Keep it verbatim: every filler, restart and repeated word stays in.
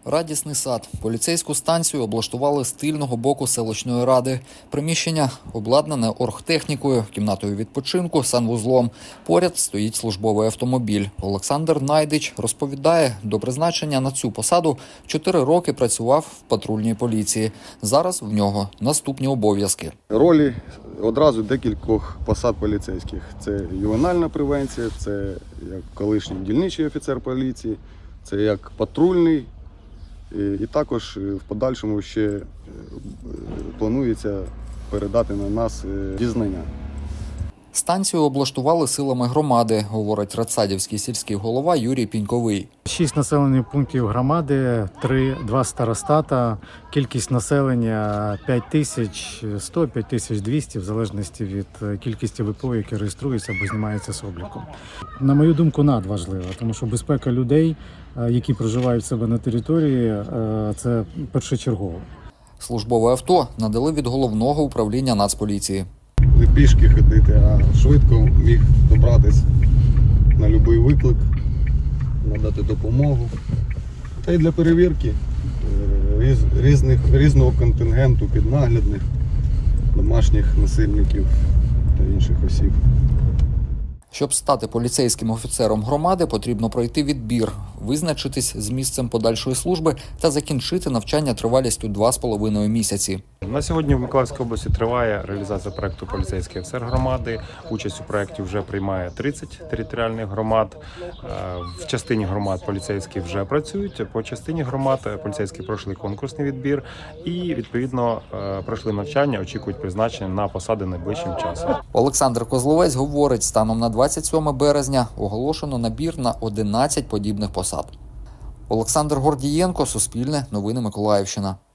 Радісний сад. Поліцейську станцію облаштували з тильного боку селищної ради. Приміщення обладнане оргтехнікою, кімнатою відпочинку, санвузлом. Поряд стоїть службовий автомобіль. Олександр Найдич розповідає, до призначення на цю посаду чотири роки працював в патрульній поліції. Зараз в нього наступні обов'язки. Ролі одразу декількох посад поліцейських. Це ювенальна превенція, це як колишній дільничий офіцер поліції, це як патрульний. І також в подальшому ще планується передати на нас дізнання. Станцію облаштували силами громади, говорить радсадівський сільський голова Юрій Піньковий. Шість населених пунктів громади, три, два старостата, кількість населення п'ять тисяч сто - п'ять тисяч двісті, в залежності від кількості ВПО, які реєструються або знімаються з обліку. На мою думку, надважливо, тому що безпека людей, які проживають в себе на території, це першочергово. Службове авто надали від головного управління Нацполіції. Не пішки ходити, а швидко міг добратися на будь-який виклик, надати допомогу. Та й для перевірки різ, різних, різного контингенту піднаглядних, домашніх насильників та інших осіб. Щоб стати поліцейським офіцером громади, потрібно пройти відбір, визначитись з місцем подальшої служби та закінчити навчання тривалістю два з половиною місяці. На сьогодні в Миколаївській області триває реалізація проєкту «Поліцейський офіцер громади». Участь у проєкті вже приймає тридцять територіальних громад. В частині громад поліцейські вже працюють, по частині громад поліцейські пройшли конкурсний відбір і, відповідно, пройшли навчання, очікують призначення на посади найближчим часом. Олександр Козловець говорить, станом на двадцять сьоме березня оголошено набір на одинадцять подібних посад. Олександр Гордієнко, Суспільне, Новини Миколаївщина.